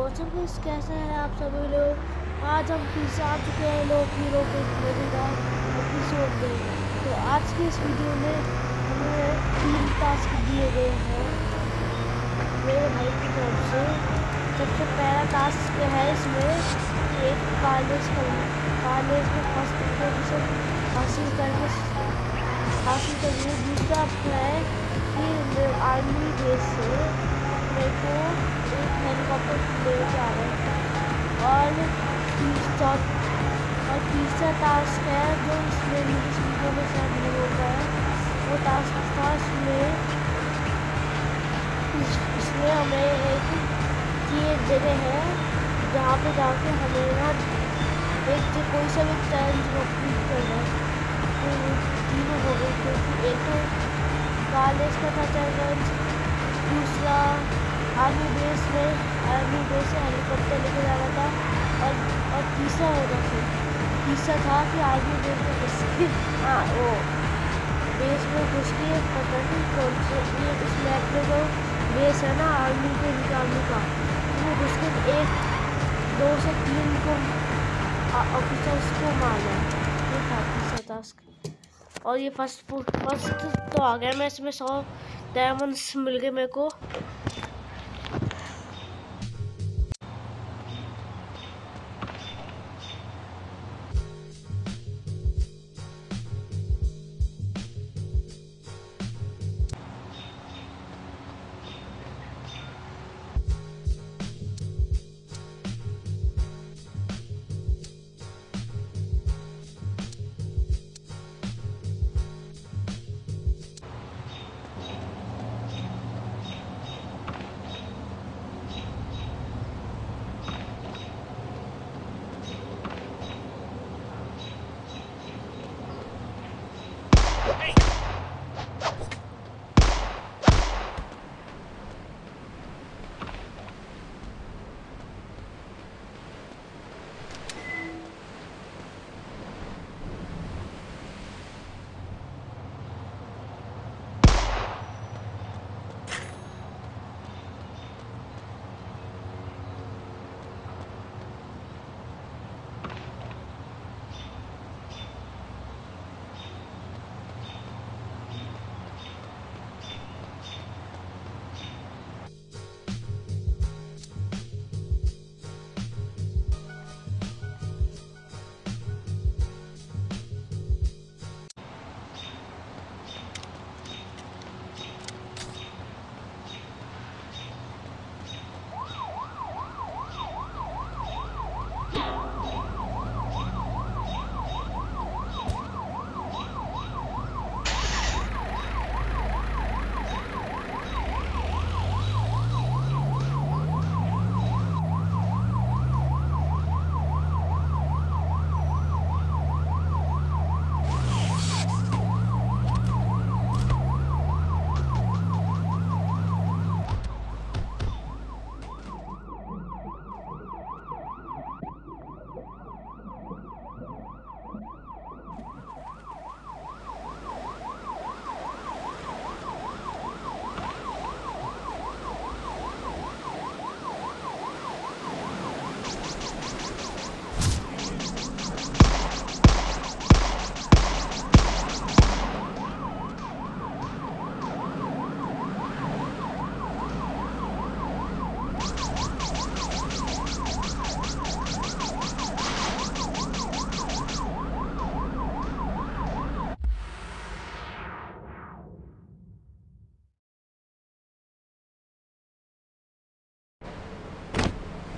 WhatsApp guys, कैसे हैं आप सभी लोग। आज हम फिर से आ चुके हैं लोग हीरो के मजेदार एपिसोड में। तो आज के इस वीडियो में हमें 3 टास्क दिए गए हैं मेरे भाई की तरफ से। सबसे पहला टास्क है इसमें एक कॉलेज में फर्स्ट पोजीशन हासिल करके। दूसरा है कि आर्मी बेस से मेरे को एक हेलीकॉप्टर ले जा रहे हैं। और तीसरा टास्क है जो इसमें इस वीडियो में शायद नहीं होता है, वो टास्क था इसमें हमें एक ये जगह है जहाँ पे जाके हमें ना कोई सा भी चैलेंज कंप्लीट करना है। तो तीनों हो गए, क्योंकि एक तो कॉलेज का था चैलेंज, दूसरा आर्मी बेस से हेलीकॉप्टर लेके जाना था, और तीसरा था कि आर्मी बेस में घुस के बेस में घुस के पता नहीं कौन से ये इस मैप में जो बेस है ना आर्मी के निकालने का, वो घुस के 1, 2 से 3 को ऑफिसर्स को मारना है। ये था तीसरा टास्क। और ये फर्स्ट तो आ गया। मैं इसमें 100 डायमंड्स मिल गए मेरे को।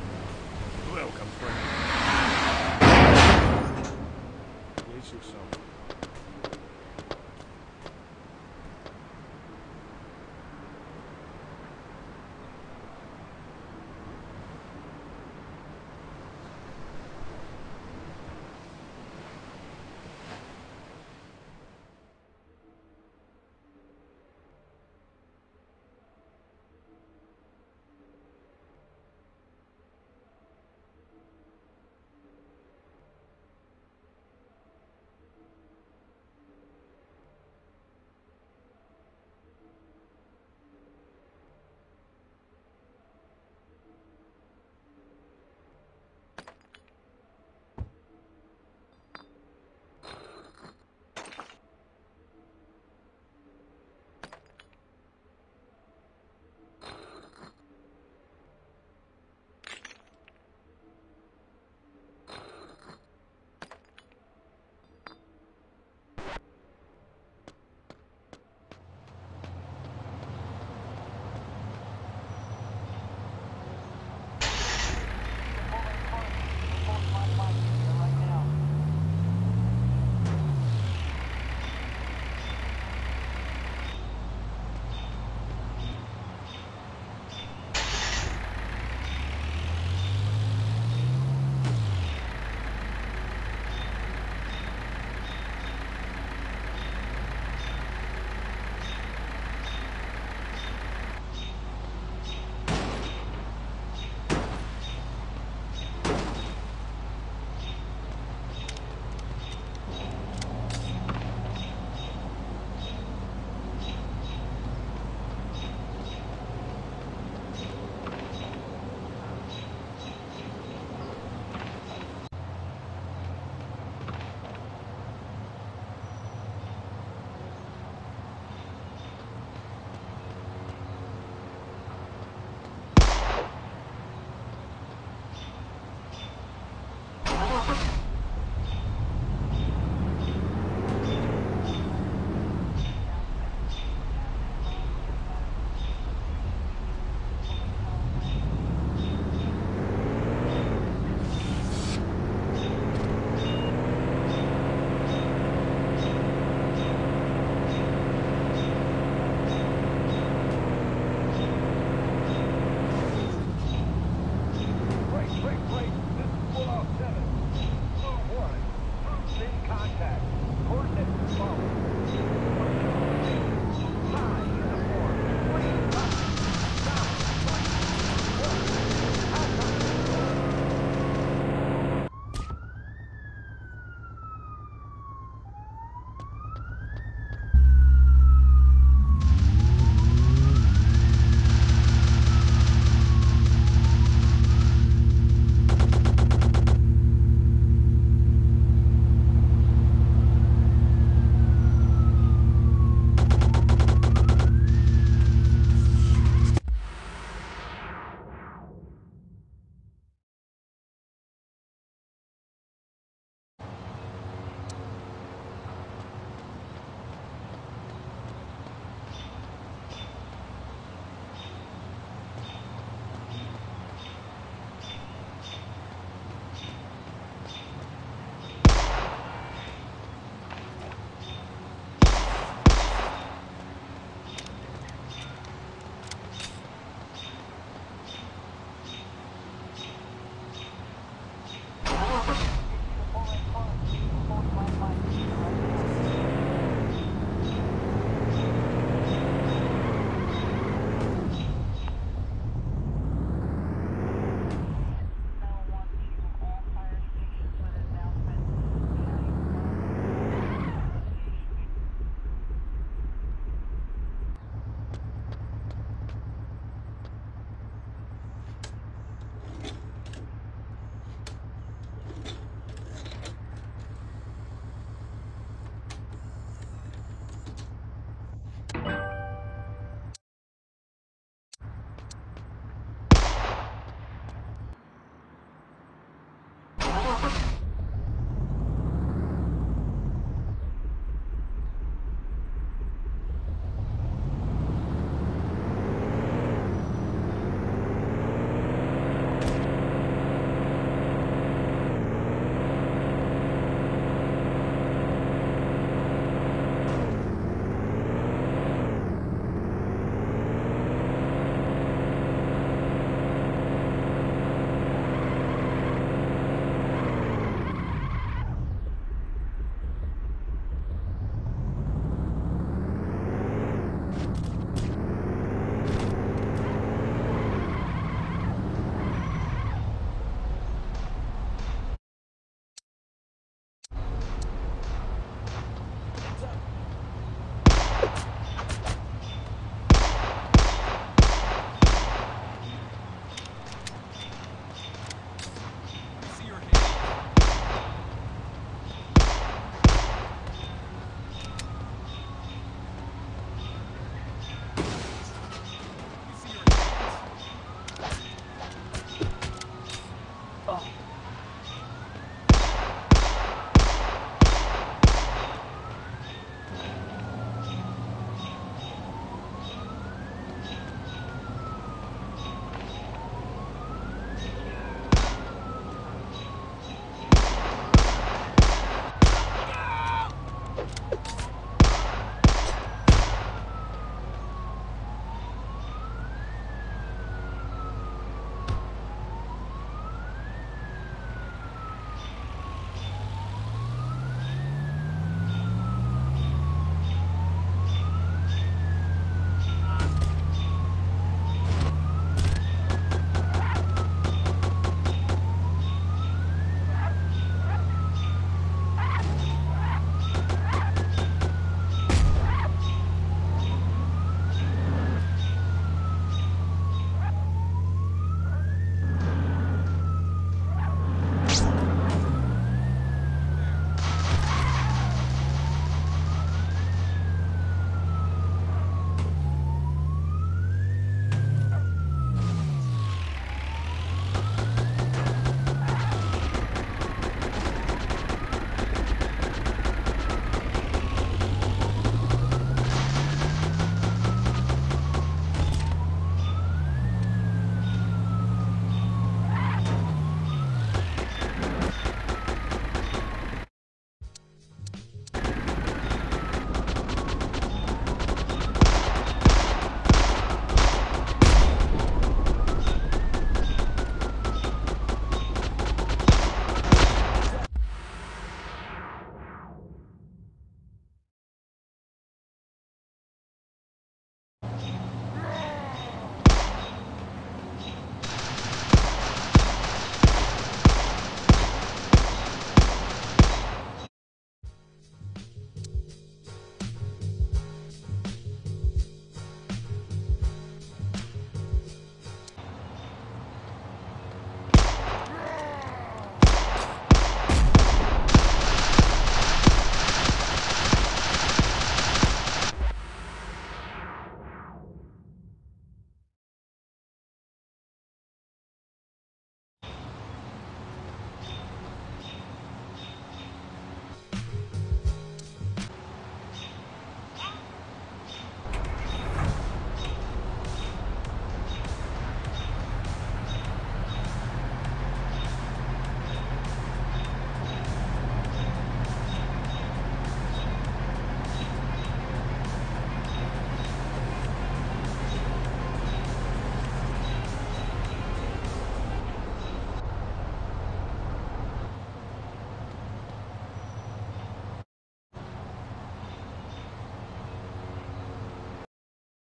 Yourself.